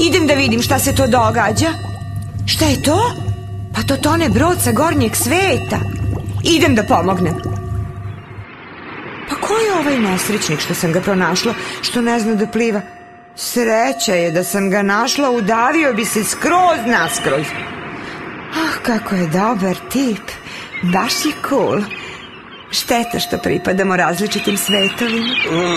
Idem da vidim šta se to događa. Šta je to? Pa to tone brod sa gornjeg sveta. Idem da pomognem. Pa ko je ovaj nesrećnik što sam ga pronašla, što ne zna da pliva? Sreća je da sam ga našla, udavio bi se skroz naskroz. Kako je dobar tip. Baš je cool. Šteta što pripadamo različitim svetovima.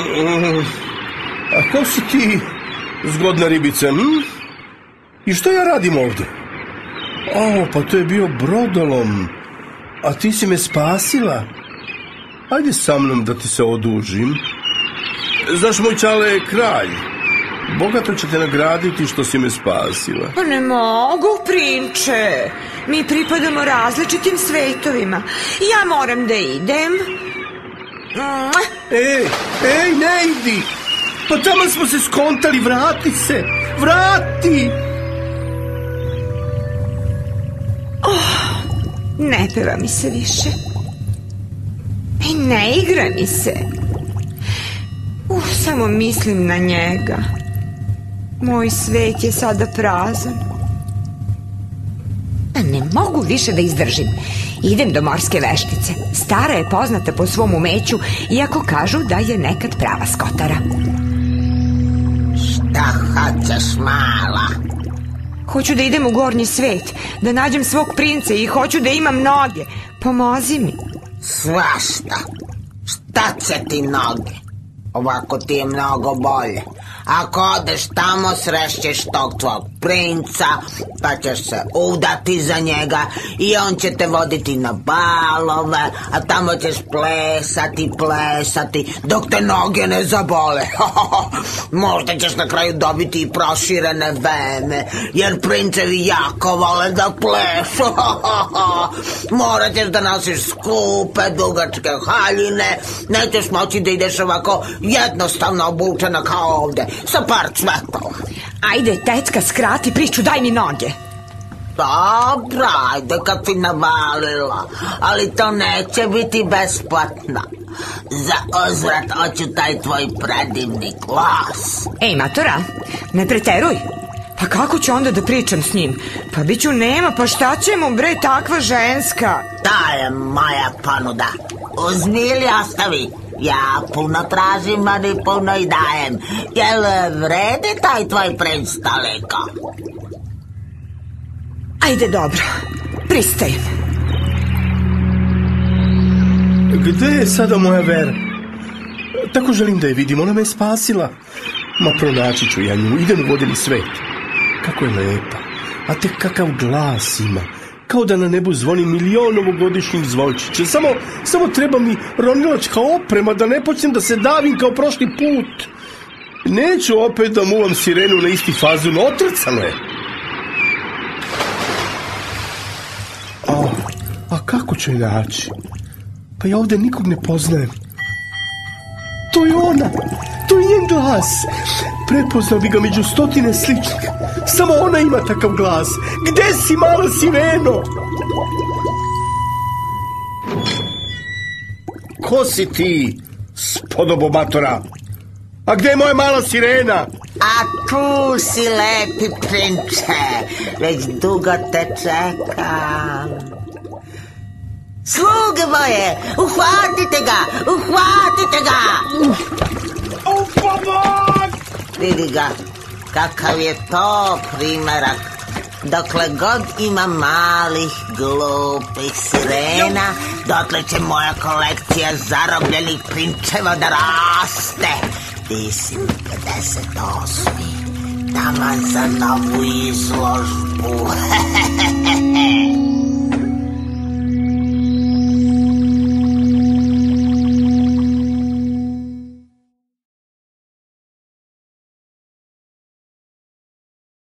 A ko si ti, zgodna ribice? I što ja radim ovde? Pa to je bio brodolom. A ti si me spasila. Ajde sa mnom da ti se odužim. Znaš, moj čale je kralj. Bogato će te nagraditi što si me spasila. Pa ne mogu, prinče. Mi pripadamo različitim svetovima. Ja moram da idem. Ej, ne idi. Pa tamo smo se skontali, vrati se. Vrati. Ne peva mi se više. I ne igra mi se. Samo mislim na njega. Moj svet je sada prazan. Ne mogu više da izdržim. Idem do morske veštice. Stara je poznata po svom umeću, iako kažu da je nekad prava skotara. Šta hoćeš, mala? Hoću da idem u gornji svet, da nađem svog princa i hoću da imam noge. Pomozi mi. Svašta. Šta će ti noge? Ovako ti je mnogo bolje. Ako odeš tamo, srešćeš tog tvog princa, pa ćeš se udati za njega i on će te voditi na balove, a tamo ćeš plesati, dok te noge ne zabole. Možda ćeš na kraju dobiti i proširene vene, jer princevi jako vole da plešu. Morat ćeš da nosiš skupe, dugačke haljine, nećeš moći da ideš ovako jednostavno obučena kao ovde, sa par cvetova. Ajde, tetka, skrati priču, daj mi noge. Dobro, ajde kad ti navalila, ali to neće biti besplatno. Za uzvrat hoću taj tvoj predivni glas. Ej, matora, ne preteruj. Pa kako ću onda da pričam s njim? Pa bit ću nema, pa šta će mu bre takva ženska? To je moja ponuda. Uzmi ili ostavi. Ja puno tražim, ali puno i dajem. Jel vredi taj tvoj princ toliko? Ajde, dobro. Pristajem. Gde je sada moja Vera? Tako želim da je vidim, ona me je spasila. Ma pronaći ću ja nju, idem u vodeni svet. Kako je lepa, a tek kakav glas ima. Kao da na nebu zvoni milion novogodišnjih zvončića. Samo treba mi ronilačka oprema da ne počnem da se davim kao prošli put. Neću opet da muvam sirenu na isti fazon, otrcano je. A kako ću je naći? Pa ja ovde nikog ne poznajem. To je ona, to je njen glas. Prepoznao bi ga među stotine sličnih. Samo ona ima takav glas. Gde si, mala sireno? Ko si ti, spodobo matora? A gde je moja mala sirena? A tu si, lepi prinče. Već dugo te čekam. Sluge moje, uhvatite ga, uhvatite ga! Vidi ga, kakav je to primerak. Dokle god ima malih, glupih sirena, dotle će moja kolekcija zarobljenih prinčeva da raste. Ti si 58. Taman za novu izložbu.